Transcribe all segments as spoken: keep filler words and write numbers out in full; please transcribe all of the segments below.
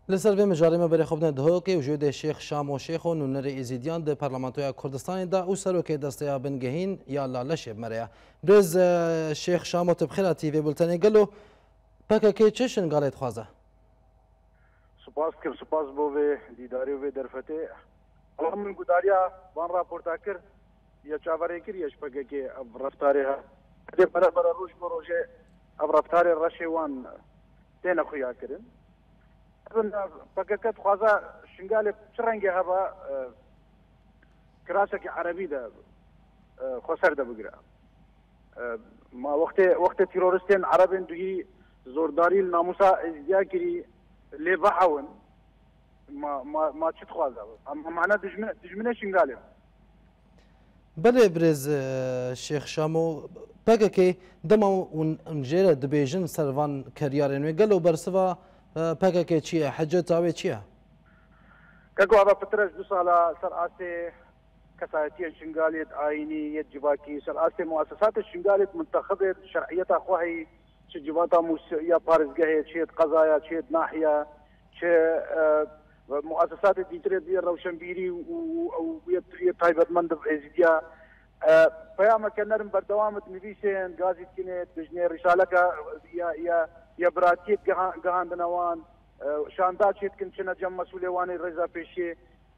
لسر به مجاری ما بری خوبنه ده که وجود شیخ شام و شیخ و نونر ایزیدیان ده پارلمانتوی کردستان دا او سرو که دسته بنگهین یا لالشه مریا برز شیخ شام و تبخیره تیوی بولتنی گلو پکه که چشن گالت خوازه سپاس کر سپاس بو و دیداری و درفته الله من گداریا وان راپورتا کر یا چاوره کر یش پکه که رفتاره ها ده برا برا روش بروجه اب رفتار رشه وان تینا خویا کرن پکه خوازه شنگال چرنگی هوا کراسه که عربی ده خسر ده بگیره ما وقت وقت تیرورستین عربین دوی زورداری ناموسا ازدیا کری لی بحاون ما ما ما چت خوازه اما معنا دجمنه دجمنه شنگاله بله برز شیخ شامو پکه که دما اون انجیل دبیجن سروان کریارن و گلو برسوا پکه که چیه حجت تاوی چیه كاكو هذا فترة دو سالة سر آسي كسايتية شنغالية آيني يد جباكي سر آسي مؤسسات الشنغالية منتخبة شرعيتها خوهي شي جباتا موسيقية بارزقهي شيت قضايا شيت ناحية شي مؤسسات ديتري دي روشنبيري ويد طيبة مندب ازديا فياما كنرم بردوامة نبيسين غازي كينيت بجني رسالة يا يا يا براتيت قهان دنوان شاندار شيت كنشنا جم مسؤولي واني رضا بيشي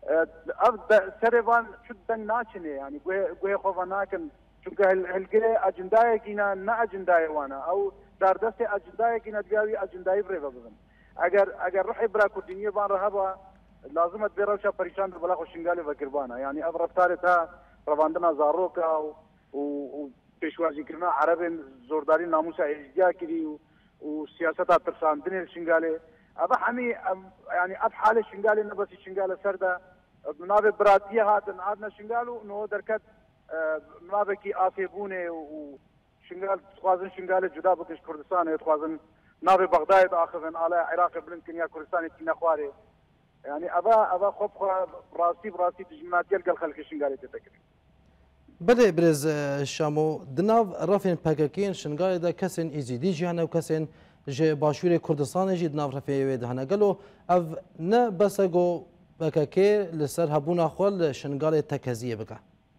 اب سريفان شو دنگ ناچني يعني گوه خوفا ناكن چونکه هلگره اجندای کینا نه اجندای وانا او در دست اجندای کینا دیاوی اجندای بره ببن اگر اگر روحي برا كردينيه بان رهبا لازم تبيروشا پریشان بلا خوشنگالي فكربانا يعني اب رفتارتها رواندنا زاروكا و پیشوازی کرنا عرب زورداری ناموسا اجدیا کری و سیاستها ترساندن الشنگالي ابا حمي يعني اب حاله شنغالي نبس شنغاله سردا منابه براتيه هاتن عادنا شنغالو نو دركت منابه كي آسيبونه وشنغال تخوازن شنغاله جدا بكش كردستان تخوازن نابه بغداد اخذن على عراق بلنكن يا كردستان كينا خواري يعني ابا ابا خب براسي براسي تجمعات يلقى الخلق شنغالي تتكلم بله برز شامو دناف رافين باكاكين شنغالي دا كسن ايزيدي جهانا وكسن جه باشور کردستان جی دناف رفیع ده هنگلو او نه بس گو بکه لسر هبونا خال شنگال تکزیه بکه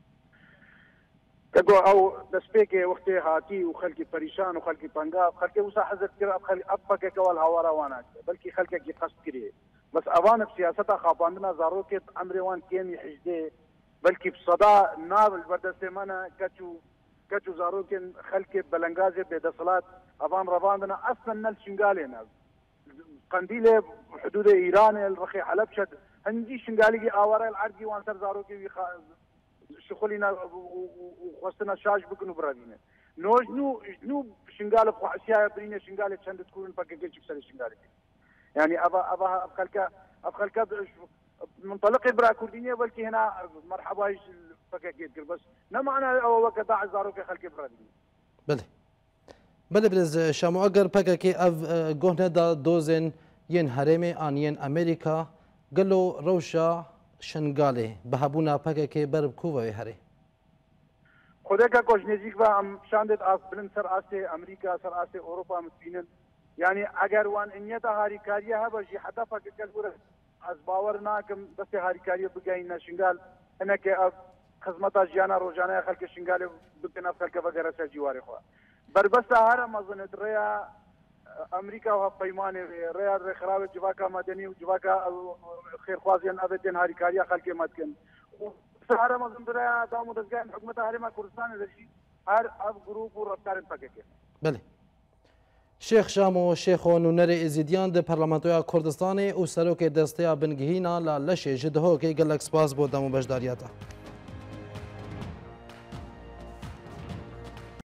كدو او دسبيكي وقتي هاتي وخلقي بريشان وخلقي بانجا خلقي وسا حزت كرا خلقي ابقى كوال هوارا وانا بلكي خلقي كي قصد كري بس اوان بسياستها خاباندنا زاروكت امري وان كيمي حجدي بلكي بصدا ناب البردستمانا كاتشو كاتشو زاروكن خلقي بلنغازي بدصلات افان رفاندنا اصلا نل شنغالينا قنديله حدود ايران الرخي حلب شد هنجي شنغالي اوارا العرقي وانسر زاروكي شغلنا وخصنا شاش بكنو برادينا نوجنو جنوب شنغال بخو اشياء برينا شنغال تشند تكون باكيج تشكل شنغالي يعني ابا ابا ابخلك ابخلك منطلق برا كردينيه بلكي هنا مرحبا باكيج بس ما معنى او وقت داع زاروكي خلك برادينا بله بله برز شامو اگر پکه که اف گهنه دا دوزن ین هرمی آن ین امریکا گلو روشا شنگاله بهبونا پکه که برب کوه هره خدا کا کوش نزدیک و ام شاندت اف بلند سر آسه امریکا سر آسه اروپا متبینن يعني اگر وان انيتا هاريكاريه هبا جي حتى پکه کل از باور ناکم بس هاريكاريه بگاین شنگال هناك خدمتا جیانا روزانه خلک شنگال بتنا خلک وغيرها سر جواري خو بربس هذا ما ظنت ريا امريكا وبيمان ريا خراب جواكا مدني وجواكا خير خوازين ابدين هاري كاريا خلق مدكن هذا ما ظنت ريا دامو دزغان حكومه هاري ما كردستان رشي هر اب جروب ورفتار پکه بله شیخ شامو شیخ نونر ازیدیان ده پارلمانتوی کردستان او سروک دسته بنگهینا لا لشه جدهو که گلک سپاس بود دمو بجداریاتا